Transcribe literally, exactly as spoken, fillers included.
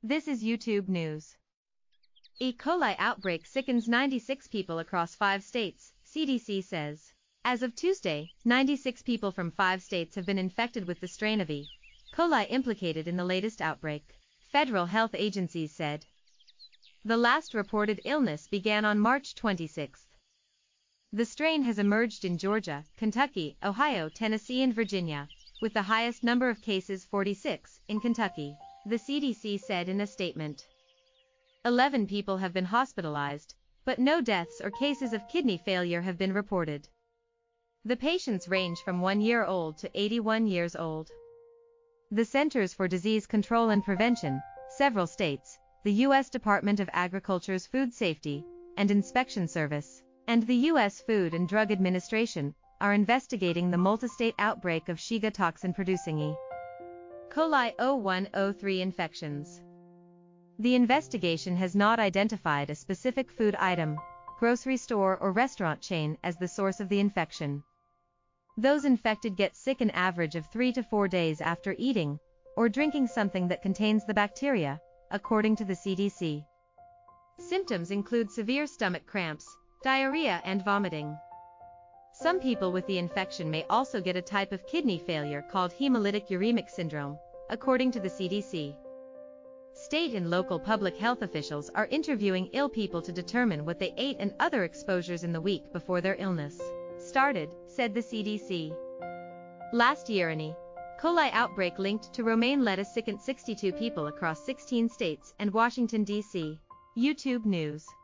This is YouTube News. E. coli outbreak sickens ninety-six people across five states, C D C says. As of Tuesday, ninety-six people from five states have been infected with the strain of E. coli implicated in the latest outbreak, federal health agencies said. The last reported illness began on March twenty-sixth. The strain has emerged in Georgia, Kentucky, Ohio, Tennessee, and Virginia, with the highest number of cases, forty-six, in Kentucky, the C D C said in a statement. Eleven people have been hospitalized, but no deaths or cases of kidney failure have been reported. The patients range from one year old to eighty-one years old. The Centers for Disease Control and Prevention, several states, the U S Department of Agriculture's Food Safety and Inspection Service, and the U S Food and Drug Administration are investigating the multistate outbreak of Shiga toxin-producing E. coli oh one oh three infections. The investigation has not identified a specific food item, grocery store or restaurant chain as the source of the infection. Those infected get sick an average of three to four days after eating or drinking something that contains the bacteria, according to the C D C. Symptoms include severe stomach cramps, diarrhea, and vomiting. Some people with the infection may also get a type of kidney failure called hemolytic uremic syndrome, according to the C D C. State and local public health officials are interviewing ill people to determine what they ate and other exposures in the week before their illness started, said the C D C. Last year, an E. coli outbreak linked to romaine lettuce sickened sixty-two people across sixteen states and Washington, D C YouTube News.